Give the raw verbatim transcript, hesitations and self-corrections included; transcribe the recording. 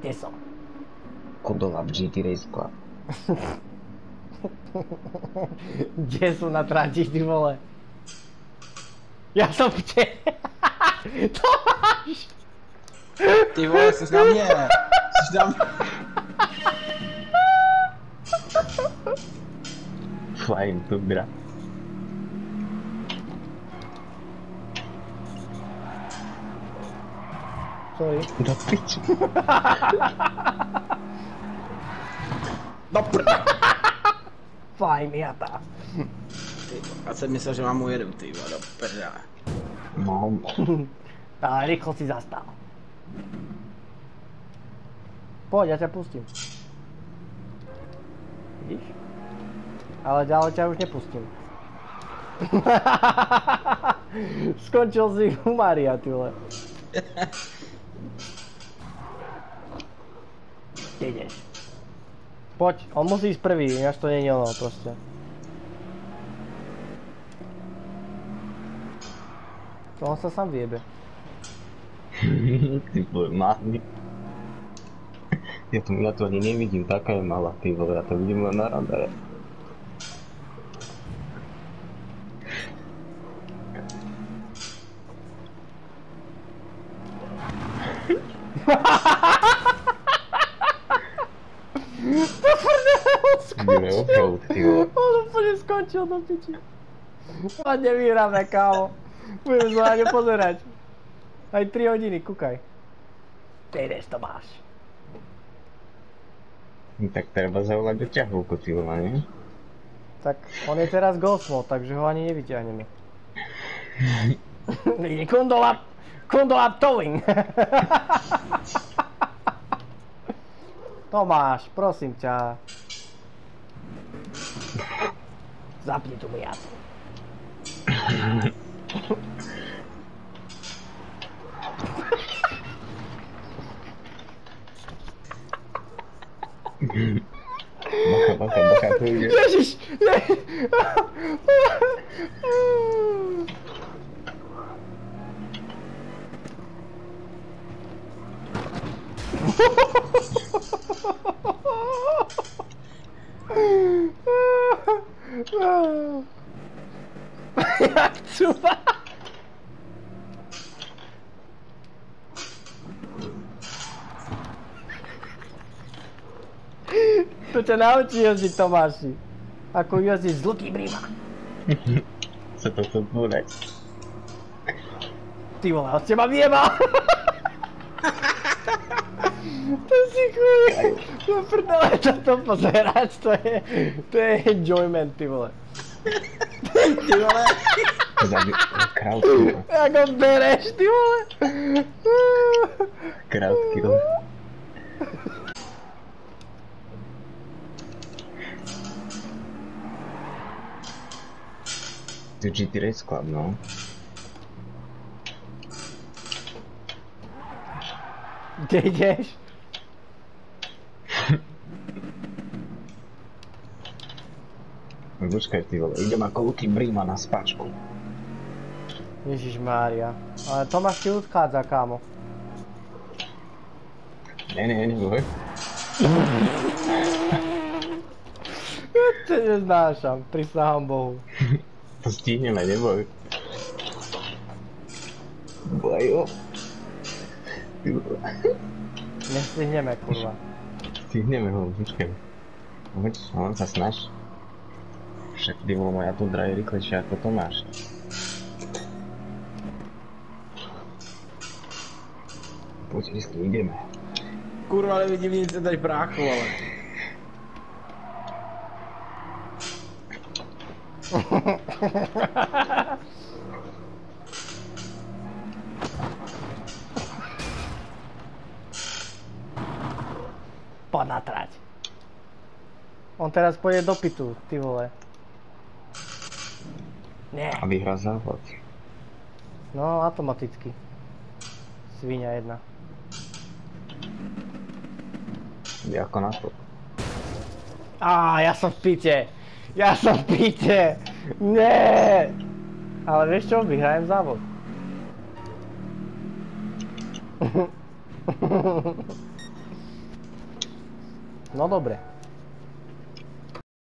Kde som? Kodola v G T Race Club. Kde sú na trati, ty vole? Ja som kde? Tomáš! Ty vole, jsi na mě. Jsi na mě. Flying Tundra. Sorry. Do piči. No prda. Fajn, Miata. Ty, já jsem myslel, že mám ujedu, ty vole, do prda. No. Ale rýchlo si zastal. Poď, ja ťa pustím. Vidíš? Ale ďalej ťa už nepustím. Skončil si u Maria, ty vole. Kde ideš? Poď, on musí ísť prvý, ináč to nie je ono proste. To on sa sám vyjebe. Ty vole, máhny. Ja tu, ja tu ani nevidím, taká je malá, ty vole, ja to vidím len na radare. To prdele, on skončil. Ty vole. On úplne skončil do piči. A nevyhráme, kámo. Budeme sa na ňu pozerať. Aj tri hodiny, kúkaj. Ty ideš, Tomáš. Tak treba zavolať do ťahovku, ty vole, nie? Tak on je teraz ghost mode, takže ho ani nevyťahneme. Ide kondola, kondola towing. Tomáš, prosím ťa. Zapni tu Miatu. Bacha, bacha, bacha, tu ide. Ježiš! Jak cúva! To ťa naučí jazdiť, Tomáši. Ako jazdiť z Luky Brima. Sa to chcem povedať. Ty vole, od teba vyjebal! To si chuj. No prdele, toto pozerať, to je... To je enjoyment, ty vole. Ty vole. Teda by... Krátky. Jak ho bereš, ty vole. Krátky. To G T Race Club, no. Kde ideš? Počkaj, ty vole, idem ako Luky Brima na spáčku. Ježišmária. Ale Tomáš ti odchádza, kámo. Ne, ne, neboj. Ja to neznášam, prisahám Bohu. To stihneme, neboj. Bojo. Ty vole. Nestihneme, kurva. Stihneme ho, počkaj. Poď, on sa snaž. Však ty vole, moja Tundra je rýchlejšia ako Tomáš. Poď, s tým ideme. Kurva, nevidím nic tady bráchu, ale. Poď na trať. On teraz pôjde do pitu, ty vole. Nie. A vyhrá závod. No, automaticky. Svinia jedna. Je ako na to. Á, ja som v pite. Ja som v pite. Nie. Ale vieš čo, vyhrajem závod. No dobre.